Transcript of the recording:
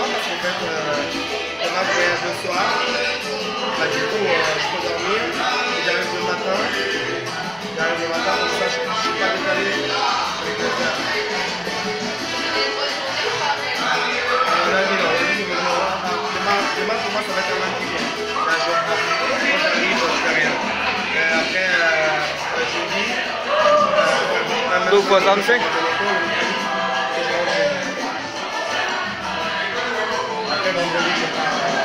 parce qu'en fait, demain je voyage le soir. Bah, du coup, je peux dormir. J'arrive le matin. Comme ça, je ne suis pas décalé avec le faire. Lundi, non, lundi, je me dis, demain, pour moi, ça va être un lundi bien. C'est un jour off. Quand j'arrive, je fais rien. Et après, jeudi, Look for something? après vendredi, je pars.